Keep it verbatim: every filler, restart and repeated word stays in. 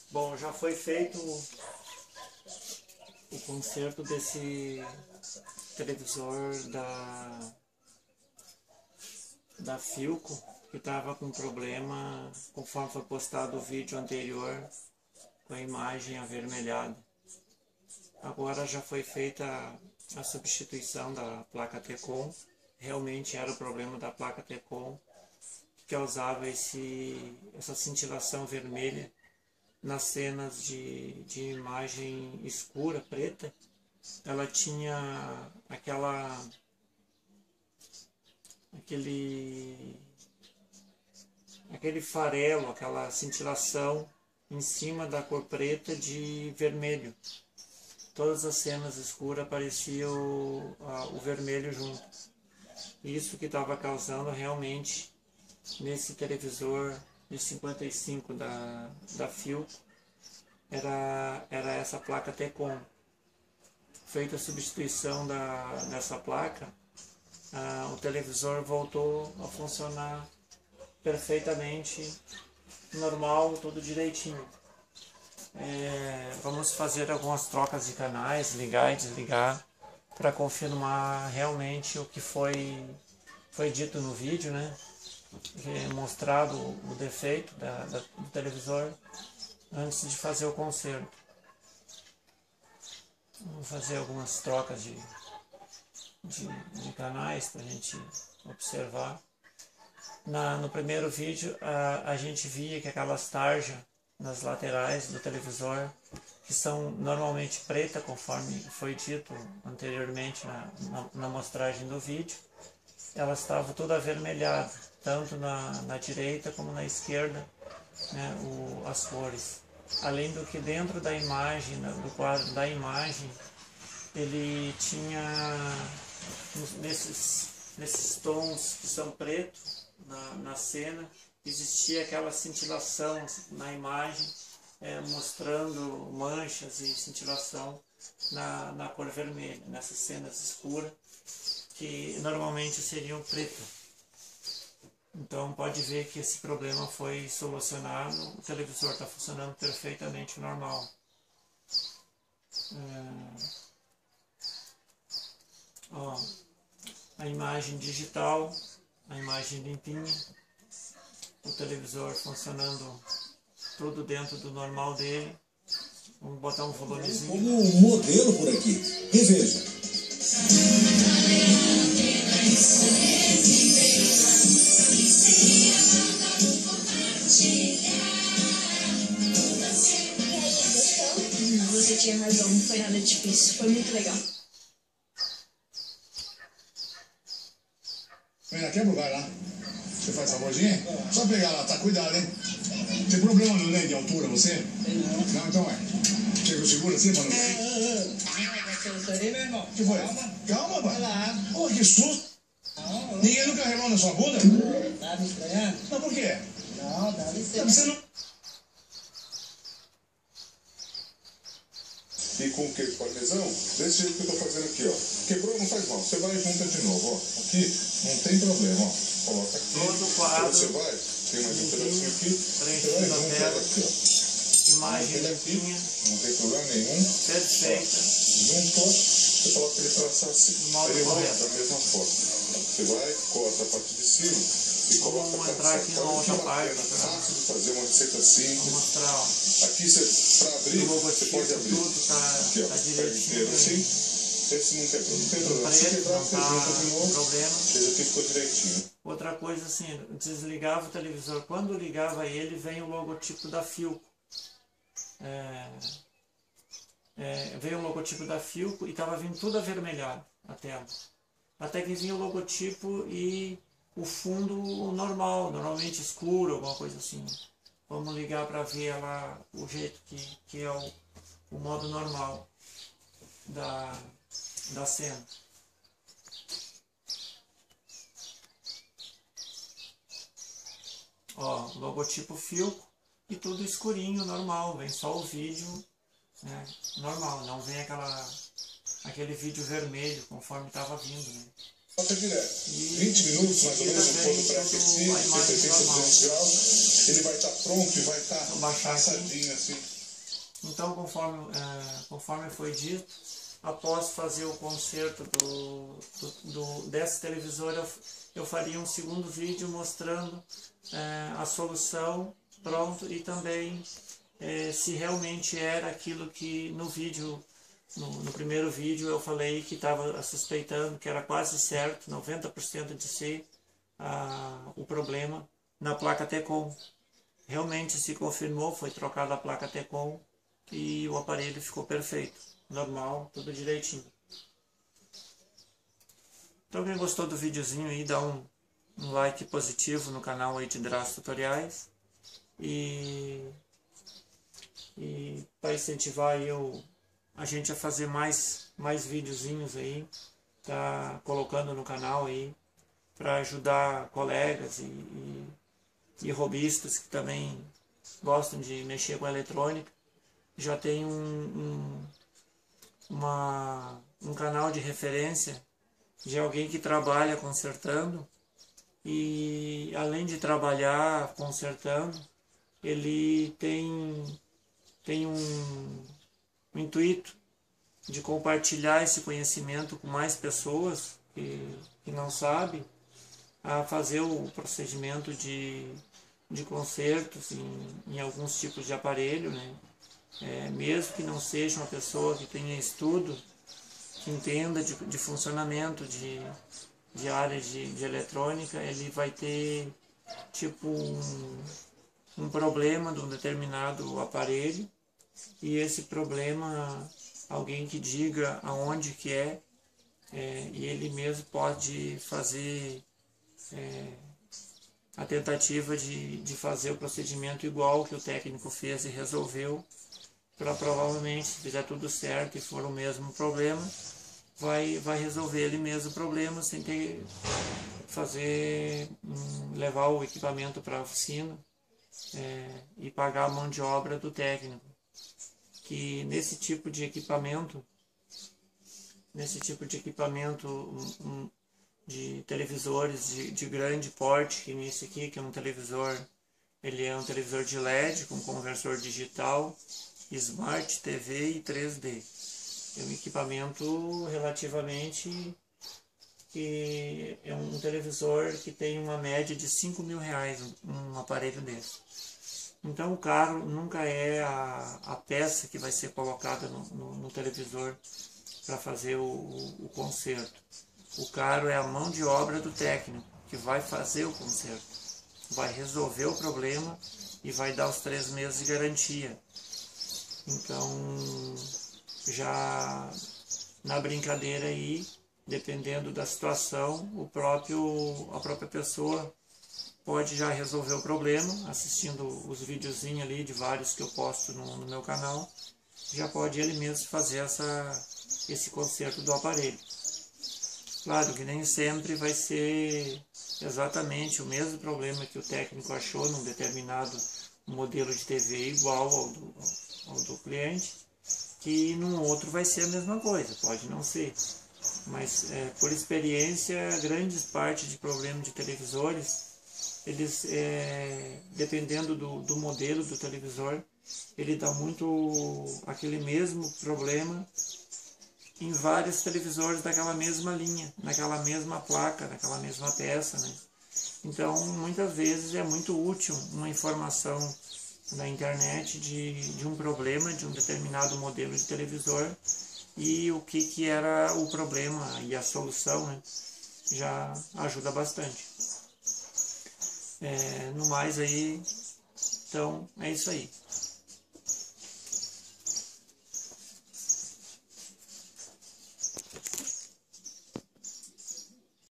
Bom, já foi feito o conserto desse televisor da, da Philco, que estava com problema, conforme foi postado o vídeo anterior, com a imagem avermelhada. Agora já foi feita a, a substituição da placa T-Com. Realmente era o problema da placa T-Com, que causava esse, essa cintilação vermelha nas cenas de, de imagem escura, preta. Ela tinha aquela aquele aquele farelo, aquela cintilação em cima da cor preta de vermelho. Todas as cenas escuras aparecia o, a, o vermelho junto. Isso que estava causando realmente nesse televisor de cinquenta e cinco da, da Philco, era, era essa placa T-Com. Feita a substituição da, dessa placa, ah, o televisor voltou a funcionar perfeitamente normal, tudo direitinho. É, vamos fazer algumas trocas de canais, ligar e desligar, para confirmar realmente o que foi, foi dito no vídeo, né? É mostrado o defeito da, da, do televisor antes de fazer o conserto. Vamos fazer algumas trocas de, de, de canais para a gente observar. Na, no primeiro vídeo a, a gente via que aquelas tarjas nas laterais do televisor, que são normalmente preta, conforme foi dito anteriormente na, na, na mostragem do vídeo, elas estavam todas avermelhadas, tanto na, na direita como na esquerda, né, o, as cores. Além do que dentro da imagem, do quadro da imagem, ele tinha nesses, nesses tons que são pretos na, na cena, existia aquela cintilação na imagem, é, mostrando manchas e cintilação na, na cor vermelha, nessas cenas escuras, que normalmente seriam pretas. Então pode ver que esse problema foi solucionado, o televisor está funcionando perfeitamente normal. É, ó, a imagem digital, a imagem limpinha, o televisor funcionando tudo dentro do normal dele. Vamos botar um volumezinho. Como um modelo por aqui. Reveja. Você tinha razão, não foi nada difícil, foi muito legal. Vem lá, quebra o vai lá. Você faz favorzinho? Só pegar lá, tá? Cuidado, hein? Tem problema não, né, de altura, você? Não. Não, então é. Chega, segura assim, mano. O que foi? Calma. Calma, pai. Pô, que susto. Não, ninguém nunca remou na sua bunda? Tá me estranhando? Não, por quê? Não, dá licença. Você não... E com o que? Parmesão? Desse jeito que eu tô fazendo aqui, ó. Quebrou, não faz mal. Você vai e junta de novo, ó. Aqui, não tem problema, ó. Coloca aqui. Todo quadro. Você vai, tem mais um pedacinho aqui. Você vai e junta ela aqui, ó. Imagem limpinha. Não tem problema nenhum. Perfeita. Juntou, você coloca ele pra assar assim. Ele volta da mesma forma. Você vai, corta a parte de cima. E vamos coloca entrar aqui na outra parte. É fácil de fazer uma receita simples. Vou mostrar, ó. Aqui você, pra abrir, você pode abrir. Tudo tá, aqui, ó, tá pega direitinho. inteiro assim. Esse não quebrou, não tem problema. Se quebrar, você junta de novo. Problema. Esse aqui ficou direitinho. Outra coisa assim, desligava o televisor. Quando ligava ele, vem o logotipo da Philco. É, é, veio o logotipo da Philco e estava vindo tudo avermelhado a tela. Até que vinha o logotipo e o fundo normal, normalmente escuro, alguma coisa assim. Vamos ligar para ver ela, o jeito que, que é o, o modo normal da, da cena. Ó, logotipo Philco e tudo escurinho, normal, vem só o vídeo, né, normal, não vem aquela, aquele vídeo vermelho conforme estava vindo, né. Bota direto. vinte minutos mais ou menos no forno pré-aquecido, cento e oitenta, duzentos graus. Ele vai estar pronto e vai estar assadinho assim. Então, conforme, é, conforme foi dito, após fazer o conserto do, do, do, desse televisor, eu, eu faria um segundo vídeo mostrando é, a solução pronto e também é, se realmente era aquilo que no vídeo, no, no primeiro vídeo eu falei que estava suspeitando, que era quase certo, noventa por cento de ser a, o problema na placa Tecom. Realmente se confirmou, foi trocada a placa Tecom e o aparelho ficou perfeito, normal, tudo direitinho. Então quem gostou do videozinho aí, dá um, um like positivo no canal aí de Draço Tutoriais. E, e para incentivar aí eu, a gente a fazer mais, mais videozinhos aí, tá colocando no canal aí, para ajudar colegas e, e, e hobbyistas que também gostam de mexer com eletrônica. Já tem um, um, uma, um canal de referência de alguém que trabalha consertando e além de trabalhar consertando, ele tem, tem um, um intuito de compartilhar esse conhecimento com mais pessoas que, que não sabem, a fazer o procedimento de, de consertos em, em alguns tipos de aparelho, né? É, mesmo que não seja uma pessoa que tenha estudo, que entenda de, de funcionamento de, de área de, de eletrônica, ele vai ter tipo um, um problema de um determinado aparelho, e esse problema, alguém que diga aonde que é, é e ele mesmo pode fazer é, a tentativa de, de fazer o procedimento igual que o técnico fez e resolveu, para provavelmente, se fizer tudo certo e for o mesmo problema, vai, vai resolver ele mesmo o problema sem ter fazer, um, levar o equipamento para a oficina é, e pagar a mão de obra do técnico. Que nesse tipo de equipamento, nesse tipo de equipamento um, um, de televisores de, de grande porte, que nesse aqui, que é um televisor, ele é um televisor de L E D com conversor digital, Smart T V e três D. É um equipamento relativamente que é um televisor que tem uma média de cinco mil reais, um aparelho desse. Então o caro nunca é a, a peça que vai ser colocada no, no, no televisor para fazer o, o, o conserto. O caro é a mão de obra do técnico que vai fazer o conserto, vai resolver o problema e vai dar os três meses de garantia. Então, já na brincadeira aí, dependendo da situação, o próprio, a própria pessoa pode já resolver o problema, assistindo os videozinhos ali de vários que eu posto no, no meu canal, já pode ele mesmo fazer essa, esse conserto do aparelho. Claro que nem sempre vai ser exatamente o mesmo problema que o técnico achou num determinado modelo de T V igual ao do, ao do cliente, que num outro vai ser a mesma coisa, pode não ser. Mas é, por experiência, grandes partes de problemas de televisores, eles, é, dependendo do, do modelo do televisor, ele dá muito aquele mesmo problema em vários televisores daquela mesma linha, naquela mesma placa, naquela mesma peça, né? Então, muitas vezes é muito útil uma informação na internet de, de um problema de um determinado modelo de televisor e o que, que era o problema e a solução, né? Já ajuda bastante. É, no mais aí, então é isso aí.